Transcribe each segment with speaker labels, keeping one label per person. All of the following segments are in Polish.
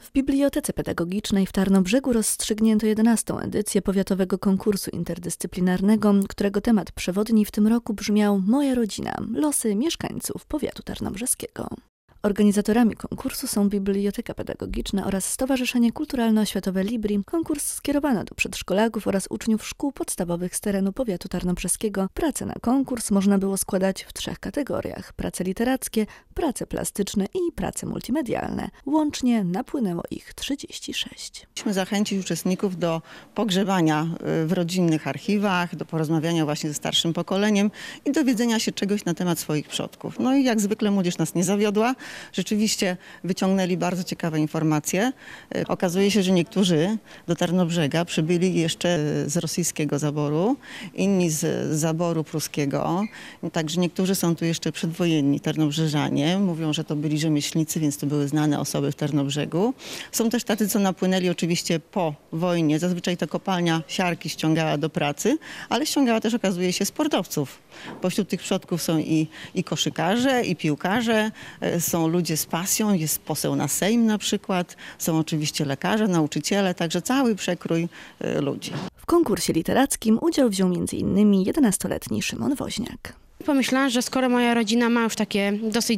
Speaker 1: W Bibliotece Pedagogicznej w Tarnobrzegu rozstrzygnięto 11. edycję powiatowego konkursu interdyscyplinarnego, którego temat przewodni w tym roku brzmiał Moja rodzina – losy mieszkańców powiatu tarnobrzeskiego. Organizatorami konkursu są Biblioteka Pedagogiczna oraz Stowarzyszenie Kulturalno-Oświatowe Libri. Konkurs skierowano do przedszkolaków oraz uczniów szkół podstawowych z terenu powiatu tarnobrzeskiego. Prace na konkurs można było składać w 3 kategoriach: prace literackie, prace plastyczne i prace multimedialne. Łącznie napłynęło ich 36.
Speaker 2: Chcieliśmy zachęcić uczestników do pogrzebania w rodzinnych archiwach, do porozmawiania właśnie ze starszym pokoleniem i dowiedzenia się czegoś na temat swoich przodków. No i jak zwykle młodzież nas nie zawiodła. Rzeczywiście wyciągnęli bardzo ciekawe informacje. Okazuje się, że niektórzy do Tarnobrzega przybyli jeszcze z rosyjskiego zaboru, inni z zaboru pruskiego. Także niektórzy są tu jeszcze przedwojenni tarnobrzeżanie. Mówią, że to byli rzemieślnicy, więc to były znane osoby w Tarnobrzegu. Są też tacy, co napłynęli oczywiście po wojnie. Zazwyczaj to kopalnia siarki ściągała do pracy, ale ściągała też, okazuje się, sportowców. Pośród tych przodków są i koszykarze, i piłkarze, są ludzie z pasją, jest poseł na Sejm na przykład, są oczywiście lekarze, nauczyciele, także cały przekrój ludzi.
Speaker 1: W konkursie literackim udział wziął m.in. 11-letni Szymon Woźniak.
Speaker 3: Pomyślałam, że skoro moja rodzina ma już takie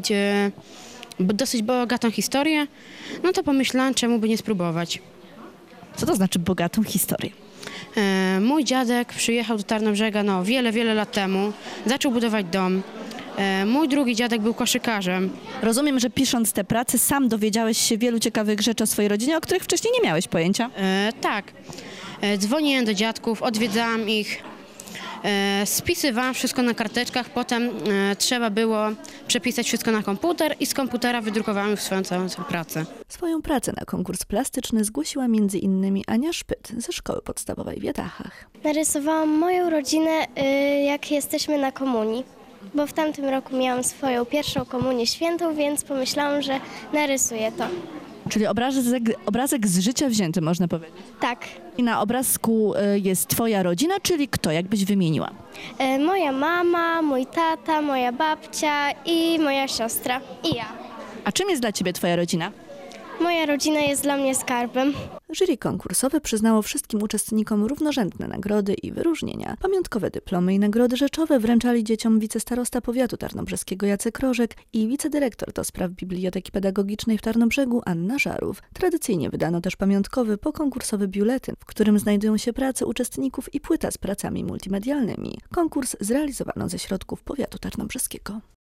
Speaker 3: dosyć bogatą historię, no to pomyślałam, czemu by nie spróbować.
Speaker 1: Co to znaczy bogatą historię?
Speaker 3: Mój dziadek przyjechał do Tarnobrzega wiele lat temu, zaczął budować dom. Mój drugi dziadek był koszykarzem.
Speaker 4: Rozumiem, że pisząc te prace sam dowiedziałeś się wielu ciekawych rzeczy o swojej rodzinie, o których wcześniej nie miałeś pojęcia.
Speaker 3: Tak. Dzwoniłem do dziadków, odwiedzałam ich, spisywałam wszystko na karteczkach, potem trzeba było przepisać wszystko na komputer i z komputera wydrukowałam już swoją całą pracę.
Speaker 1: Swoją pracę na konkurs plastyczny zgłosiła m.in. Ania Szpyt ze Szkoły Podstawowej w Jatachach.
Speaker 5: Narysowałam moją rodzinę, jak jesteśmy na komunii, bo w tamtym roku miałam swoją pierwszą komunię świętą, więc pomyślałam, że narysuję to.
Speaker 4: Czyli obrazek z życia wzięty, można powiedzieć.
Speaker 5: Tak.
Speaker 4: I na obrazku jest twoja rodzina, czyli kto, jakbyś wymieniła?
Speaker 5: Moja mama, mój tata, moja babcia i moja siostra. I ja.
Speaker 4: A czym jest dla ciebie twoja rodzina?
Speaker 5: Moja rodzina jest dla mnie skarbem.
Speaker 1: Jury konkursowe przyznało wszystkim uczestnikom równorzędne nagrody i wyróżnienia. Pamiątkowe dyplomy i nagrody rzeczowe wręczali dzieciom wicestarosta powiatu tarnobrzeskiego Jacek Rożek i wicedyrektor do spraw Biblioteki Pedagogicznej w Tarnobrzegu Anna Żarów. Tradycyjnie wydano też pamiątkowy pokonkursowy biuletyn, w którym znajdują się prace uczestników i płyta z pracami multimedialnymi. Konkurs zrealizowano ze środków powiatu tarnobrzeskiego.